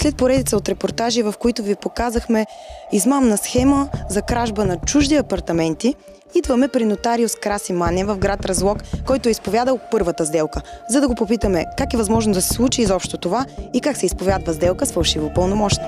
След поредица от репортажи, в които ви показахме измамна схема за кражба на чужди апартаменти, идваме при нотариус Краси Манева в град Разлог, който е изповядал първата сделка, за да го попитаме как е възможно да се случи изобщо това и как се изповядва сделка с фалшиво пълномощно.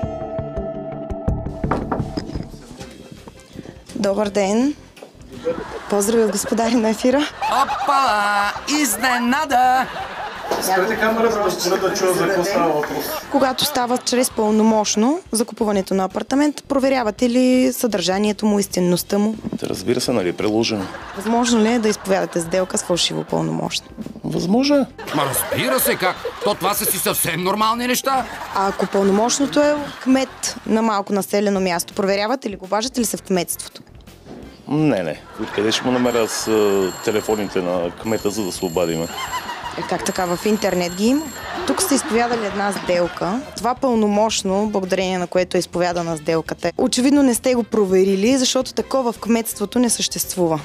Добър ден! Поздрави от господари на ефира. Опа! Изненада! Спрете камерата да чуя за какво става въпрос. Когато става чрез пълномощно за купуването на апартамент, проверявате ли съдържанието му, истинността му? Разбира се, нали е приложено. Възможно ли е да изповядате сделка с фалшиво пълномощно? Възможно е. Ма разбира се как! Това са си съвсем нормални неща. А ако пълномощното е кмет на малко населено място, проверявате ли го? Обаждате ли се в кметството? Не. Откъде ще му намеря с телефоните на кмета, за да се обадиме? Как така? В интернет ги има? Тук сте изповядали една сделка. Това пълномощно, благодарение на което е изповядана сделката, очевидно не сте го проверили, защото такова в кметството не съществува.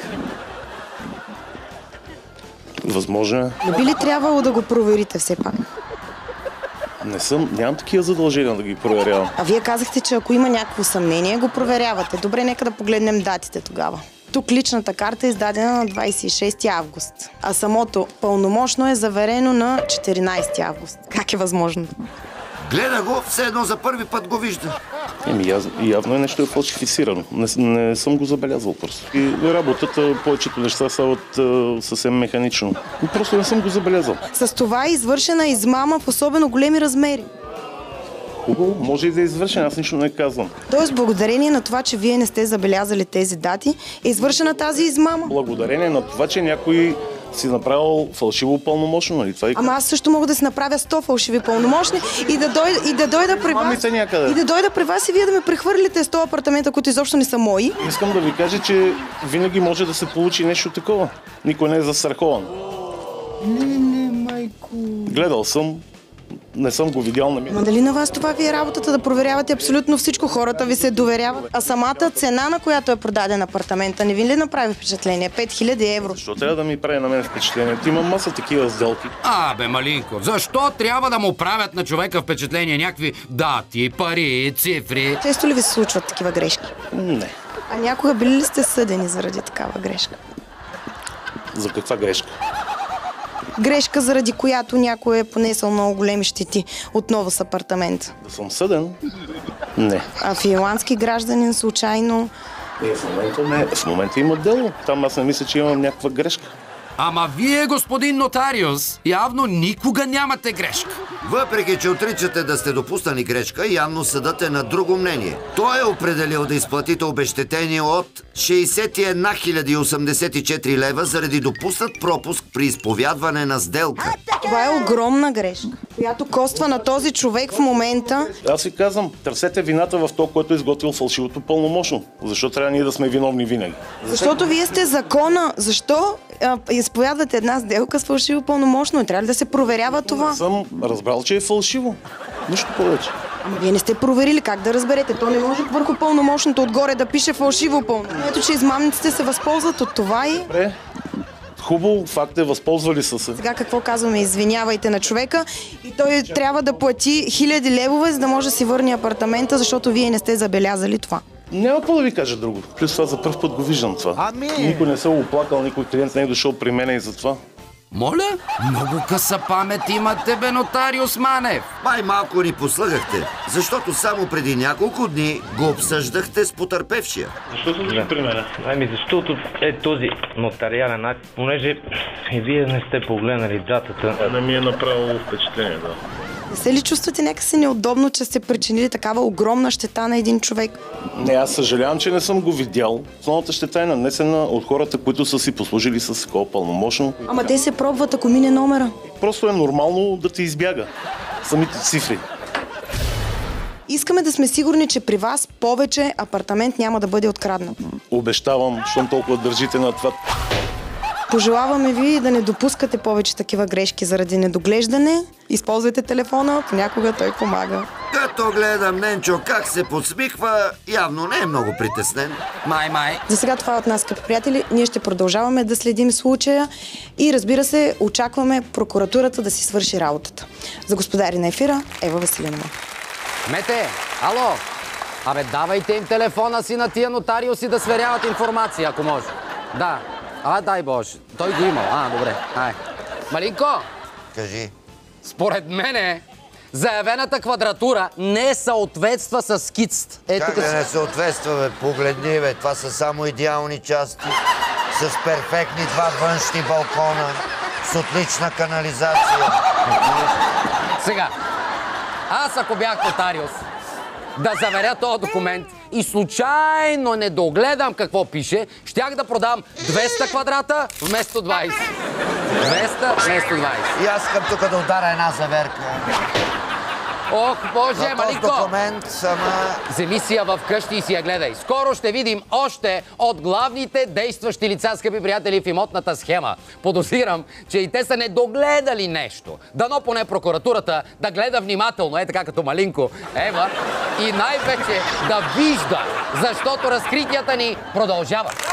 Възможно е. Не би ли трябвало да го проверите все пак? Нямам такива задължения да ги проверявам. А вие казахте, че ако има някакво съмнение, го проверявате. Добре, нека да погледнем датите тогава. Тук личната карта е издадена на 26 август, а самото пълномощно е заверено на 14 август. Как е възможно? Гледа го, все едно за първи път го вижда. Явно е нещо е фалшифицирано. Не съм го забелязал просто. И работата, повечето неща стават съвсем механично. Просто не съм го забелязал. С това е извършена измама в особено големи размери. Хубаво, може и да е извършена, аз нищо не казвам. Тоест, благодарение на това, че вие не сте забелязали тези дати, е извършена тази измама. Благодарение на това, че някой си направил фалшиво пълномощно, нали? Това Ама аз също мога да си направя 100 фалшиви пълномощни и да дойда при вас. И да дойда при вас и вие да ме прехвърлите 100 апартамента, които изобщо не са мои. Искам да ви кажа, че винаги може да се получи нещо такова. Никой не е застрахован. Не, майко. Гледал съм. Не съм го видял на мен. Ма дали на вас това ви е работата да проверявате абсолютно всичко? Хората ви се доверяват. А самата цена, на която е продаден апартамента, не ви ли направи впечатление? 5000 евро. Защо трябва да ми прави на мен впечатление? Ти има маса такива сделки. Бе, малинко, защо трябва да му правят на човека впечатление някакви дати, пари, цифри? Често ли ви се случват такива грешки? Не. А някога били ли сте съдени заради такава грешка? За каква грешка? Грешка, заради която някой е понесъл много големи щети отново с апартамента. Да съм съден? Не. А финландски гражданин случайно? В момента има дело. Там аз не мисля, че имам някаква грешка. Ама вие, господин нотариус, явно никога нямате грешка. Въпреки, че отричате да сте допуснали грешка, явно съдът е на друго мнение. Той е определил да изплатите обезщетение от 61 084 лева заради допуснат пропуск при изповядване на сделка. Това е огромна грешка, която коства на този човек в момента. Аз ви казвам, търсете вината в то, който е изготвил фалшивото пълномощно. Защо трябва ние да сме виновни винаги? Защото вие сте закона. Защо изповядвате една сделка с фалшиво пълномощно? Трябва ли да се проверява това? Не съм разбрал, че е фалшиво. Нищо повече. Ама вие не сте проверили, как да разберете? То не може върху пълномощното отгоре да пише фалшиво пълномощно. Ето, че измамниците се възползват от това и... Добре. Хубаво, факт е, възползвали са се. Сега какво казваме? Извинявайте на човека и той трябва да плати 1000 левове, за да може да си върне апартамента, защото вие не сте забелязали това. Няма какво да ви кажа друго. Плюс това за първ път го виждам това. Никой не се оплакал, никой клиент не е дошъл при мен и за това. Моля? Много къса памет имате, бе, нотариус Манев. Май малко ни послъгахте, защото само преди няколко дни го обсъждахте с потърпевшия. Защо се дошли при мен? Защото е този нотариален акт, понеже и вие не сте погледнали датата. Не ми е направило впечатление, да. Не се ли чувствате някакси неудобно, че сте причинили такава огромна щета на един човек? Не, аз съжалявам, че не съм го видял. Основната щета е нанесена от хората, които са си послужили с такова пълномощно. Ама те се пробват, ако мине номера. Просто е нормално да ти избяга самите цифри. Искаме да сме сигурни, че при вас повече апартамент няма да бъде откраднат. Обещавам, щом толкова държите на това. Пожелаваме ви да не допускате повече такива грешки заради недоглеждане. Използвайте телефона, понякога той помага. Като гледам Ненчо как се подсмихва, явно не е много притеснен. Май. За сега това е от нас, скъпи приятели. Ние ще продължаваме да следим случая и, разбира се, очакваме прокуратурата да си свърши работата. За господари на ефира, Ева Веселинова. Мете, ало! Абе, давайте им телефона си на тия нотариуси да сверяват информация, ако може. Да. Дай Боже. Той го има. Добре. Малинко! Кажи. Според мене, заявената квадратура не съответства с скицата. Как да не съответства, бе? Погледни, бе. Това са само идеални части. С перфектни два външни балкона. С отлична канализация. Сега, аз ако бях нотариус, да заверя този документ и случайно не догледам какво пише, щях да продам 200 квадрата вместо 20. 200 вместо 20. И аз искам тук да удара една заверка. Ох, Боже, За този Малинко! документ сама... Вземи си я вкъщи и си я гледай. Скоро ще видим още от главните действащи лица, скъпи приятели, в имотната схема. Подозирам, че и те са недогледали нещо. Дано поне прокуратурата да гледа внимателно, така като Малинко, Ева, и най-вече да вижда, защото разкритията ни продължават.